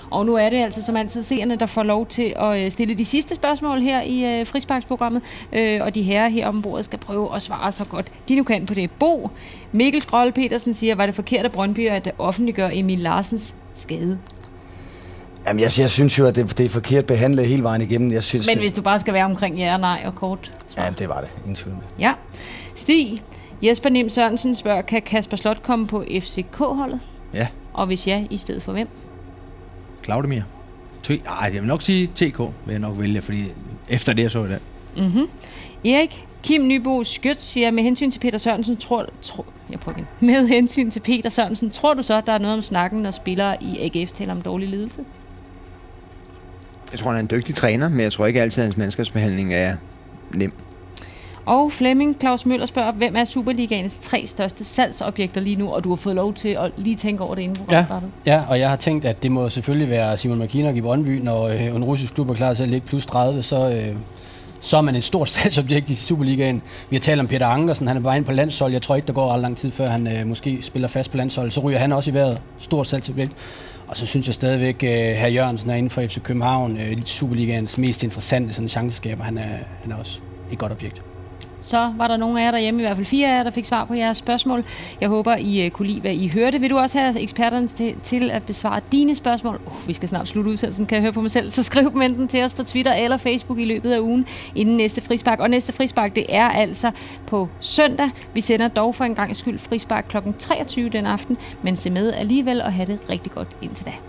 Og nu er det altså som altid seerne, der får lov til at stille de sidste spørgsmål her i frisparksprogrammet, og de herrer her om bordet skal prøve at svare så godt de nu kan på det. Bo Mikkel Skrold Petersen siger, var det forkert af Brøndby at offentliggøre Emil Larsens skade? Jamen, jeg synes jo, at det er forkert behandlet hele vejen igennem. Men hvis du bare skal være omkring ja og nej og kort svar. Ja, det var det. Ingen tvivl med. Ja. Stig Jesper Nim Sørensen spørger, kan Kasper Slot komme på FCK-holdet? Ja. Og hvis ja, i stedet for hvem? Claudemir. Jeg vil nok sige TK, vil jeg nok vælge, fordi efter det, jeg så i dag. Erik Kim Nybo Skjødt siger, med hensyn til Peter Sørensen, med hensyn til Peter Sørensen, tror du så, at der er noget om snakken, når spillere i AGF taler om dårlig ledelse? Jeg tror, han er en dygtig træner, men jeg tror ikke altid, at hans mandskabsbehandling er nem. Og Flemming Claus Møller spørger, hvem er Superligaens 3 største salgsobjekter lige nu, og du har fået lov til at lige tænke over det inden programmet startede. Ja, og jeg har tænkt, at det må selvfølgelig være Simon McKinnock i Brøndby, når en russisk klub er klar til at ligge plus 30, så er man et stort salgsobjekt i Superligaen. Vi har talt om Peter Ankersen, han er bare inde på landshold. Jeg tror ikke, der går ret lang tid, før han måske spiller fast på landshold. Så ryger han også i vejret. Stort salgsobjekt. Og så synes jeg stadigvæk, hr. Jørgensen er inden for FC København, Superligaens mest interessante sådan chanceskaber. Han er også et godt objekt. Så var der nogle af jer derhjemme, i hvert fald 4 af jer, der fik svar på jeres spørgsmål. Jeg håber, I kunne lide, hvad I hørte. Vil du også have eksperterne til at besvare dine spørgsmål? Vi skal snart slutte udsendelsen, kan jeg høre på mig selv. Så skriv dem enten til os på Twitter eller Facebook i løbet af ugen inden næste frispark. Og næste frispark, det er altså på søndag. Vi sender dog for en gang skyld frispark kl. 23 den aften, men se med alligevel og have det rigtig godt indtil da.